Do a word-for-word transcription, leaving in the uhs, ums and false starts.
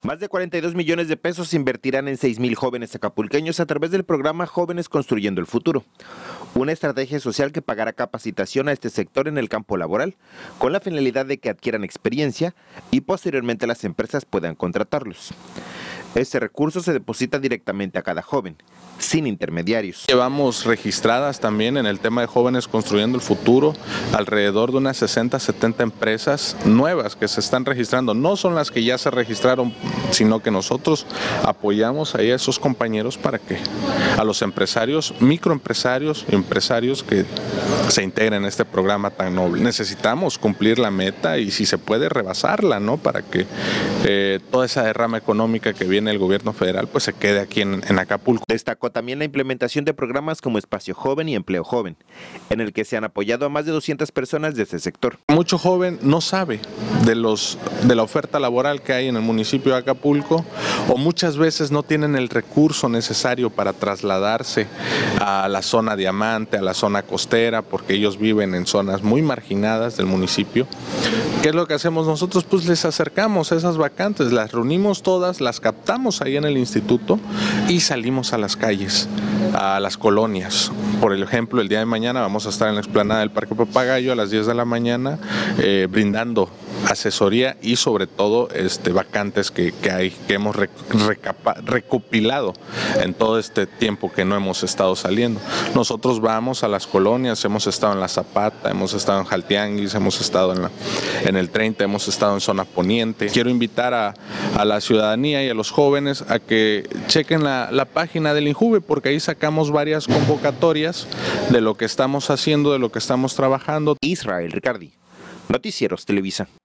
Más de cuarenta y dos millones de pesos se invertirán en seis mil jóvenes acapulqueños a través del programa Jóvenes Construyendo el Futuro, una estrategia social que pagará capacitación a este sector en el campo laboral, con la finalidad de que adquieran experiencia y posteriormente las empresas puedan contratarlos. Este recurso se deposita directamente a cada joven, sin intermediarios. Llevamos registradas también en el tema de Jóvenes Construyendo el Futuro alrededor de unas sesenta, setenta empresas nuevas que se están registrando. No son las que ya se registraron, sino que nosotros apoyamos ahí a esos compañeros para que a los empresarios, microempresarios, empresarios que se integren en este programa tan noble. Necesitamos cumplir la meta y si se puede rebasarla, ¿no? Para que eh, toda esa derrama económica que viene el gobierno federal pues se quede aquí en, en Acapulco. Destacó también la implementación de programas como Espacio Joven y Empleo Joven, en el que se han apoyado a más de doscientas personas de este sector. Mucho joven no sabe de, los, de la oferta laboral que hay en el municipio de Acapulco, o muchas veces no tienen el recurso necesario para trasladarse a la zona diamante, a la zona costera, porque ellos viven en zonas muy marginadas del municipio. ¿Qué es lo que hacemos nosotros? Pues les acercamos a esas vacantes, las reunimos todas, las captamos ahí en el instituto y salimos a las calles, a las colonias. Por ejemplo, el día de mañana vamos a estar en la explanada del Parque Papagayo a las diez de la mañana eh, brindando asesoría y sobre todo este, vacantes que, que hay, que hemos recapa, recopilado en todo este tiempo que no hemos estado saliendo. Nosotros vamos a las colonias, hemos estado en La Zapata, hemos estado en Jaltianguis, hemos estado en, la, en el treinta, hemos estado en Zona Poniente. Quiero invitar a, a la ciudadanía y a los jóvenes a que chequen la, la página del INJUVE, porque ahí sacamos varias convocatorias de lo que estamos haciendo, de lo que estamos trabajando. Israel Ricardi, Noticieros Televisa.